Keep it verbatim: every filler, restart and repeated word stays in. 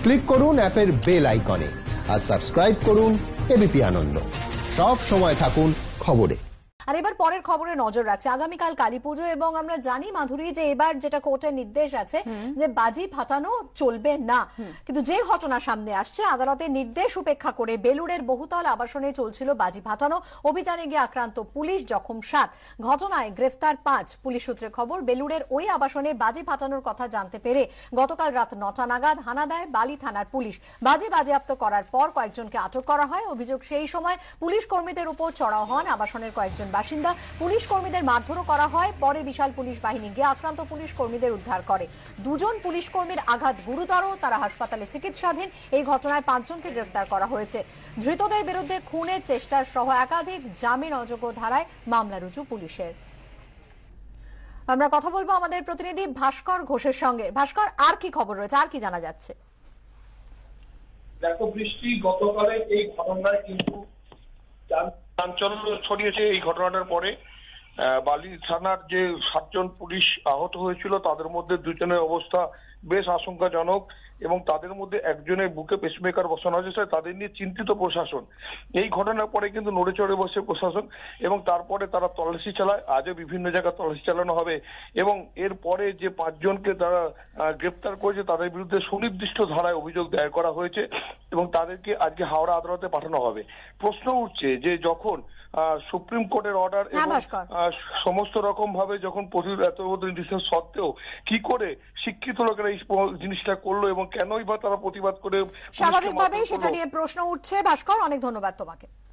Click করুন অ্যাপের bell আইকনে আর সাবস্ক্রাইব করুন এবিপি আনন্দ। সব সময় থাকুন খবরে। আর এবার পরের খবরে নজর রাখছে আগামীকাল কালী পুজো, এবং আমরা জানি মাধুরী যে এবার যেটা কোর্টের নির্দেশ আছে যে বাজি ফাটানো চলবে না, কিন্তু যে ঘটনা সামনে আসছে আদালতের নির্দেশ উপেক্ষা করে বেলুড়ের বহুতল আবাসনে চলছিল বাজি ফাটানো। অভিযানে গিয়ে আক্রান্ত পুলিশ, জখম সাত, ঘটনায় গ্রেফতার পাঁচ। পুলিশ সূত্রে খবর, বেলুড়ের ওই আবাসনে বাজি ফাটানোর কথা জানতে পেরে গতকাল রাত নটা নাগাদ হানা দেয় বালি থানার পুলিশ। বাজি বাজেয়াপ্ত করার পর কয়েকজনকে আটক করা হয়। অভিযোগ, সেই সময় পুলিশ কর্মীদের উপর চড়াও হন আবাসনের কয়েকজন বাসিন্দা। পুলিশ কর্মীদের মারধরও করা হয়। পরে বিশাল পুলিশ বাহিনী গিয়ে আক্রান্ত পুলিশ কর্মীদের উদ্ধার করে। দুজন পুলিশ কর্মীর আঘাত গুরুতর, তারা হাসপাতালে চিকিৎসাধীন। এই ঘটনায় পাঁচজনকে গ্রেফতার করা হয়েছে। ধৃতদের বিরুদ্ধে খুনের চেষ্টার সহ একাধিক জামিন অযোগ্য ধারায় মামলা রুজু পুলিশের। আমরা কথা বলবো আমাদের প্রতিনিধি ভাস্কর ঘোষের সঙ্গে। ভাস্কর, আর কি খবর রয়েছে, আর কি জানা যাচ্ছে? দেখো বৃষ্টি, গতকালের এই ঘটনায় কিন্তু চাঞ্চল্য ছড়িয়েছে। এই ঘটনাটার পরে বালি থানার যে সাতজন পুলিশ আহত হয়েছিল তাদের মধ্যে দুজনের অবস্থা বেশ আশঙ্কাজনক, এবং তাদের মধ্যে একজনের বুকে পেসমেকার বসানো হয়েছে। তাদের নিয়ে চিন্তিত প্রশাসন। এই ঘটনার পরে কিন্তু নড়ে চড়ে বসে প্রশাসন, এবং তারপরে তারা তল্লাশি চালায়। আজও বিভিন্ন জায়গায় তল্লাশি চালানো হবে, এবং এরপরে যে পাঁচজনকে তারা গ্রেপ্তার করেছে তাদের বিরুদ্ধে সুনির্দিষ্ট ধারায় অভিযোগ দায়ের করা হয়েছে, এবং তাদেরকে আজকে হাওড়া আদালতে পাঠানো হবে। প্রশ্ন উঠছে যে যখন সুপ্রিম কোর্টের অর্ডার এবং সমস্ত রকম ভাবে যখন এত নির্দেশ সত্ত্বেও কি করে শিক্ষিত লোকেরা এই জিনিসটা করলো, এবং কেনই বা তারা প্রতিবাদ করে, স্বাভাবিকভাবেই সেটা নিয়ে প্রশ্ন উঠছে। ভাস্কর, অনেক ধন্যবাদ তোমাকে।